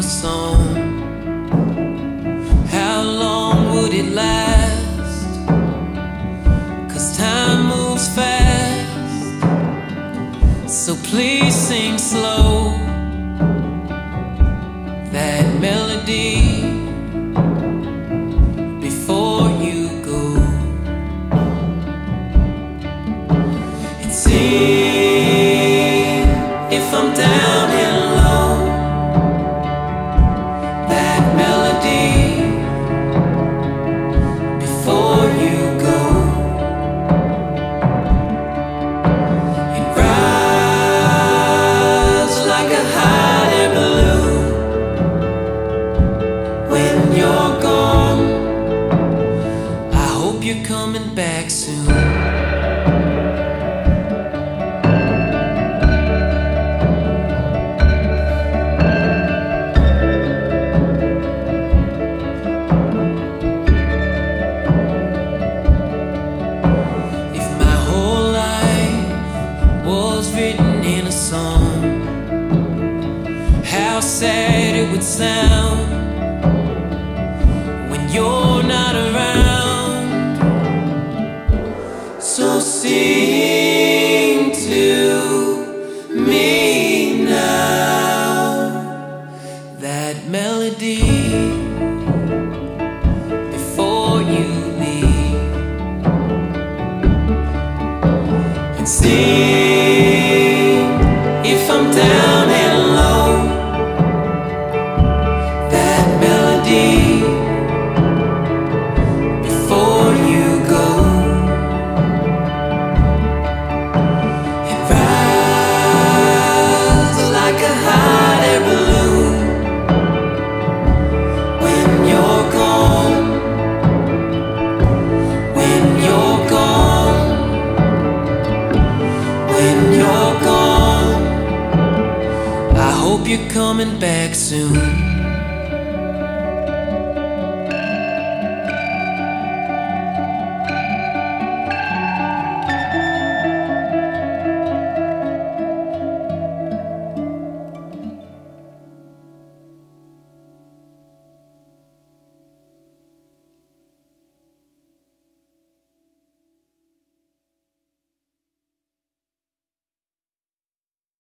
song. How long would it last? 'Cause time moves fast. So please sing slow that melody before you go. And see if I'm down and low, that melody before you go. It rides like a hot air balloon. When you're gone, I hope you're coming back soon. Written in a song, how sad it would sound when you're not around. So sing to me now that melody before you leave. And sing if I'm down and low, that melody before you go. It rides like a hot air balloon. When you're gone, when you're gone, when you're gone, I hope you're coming back soon.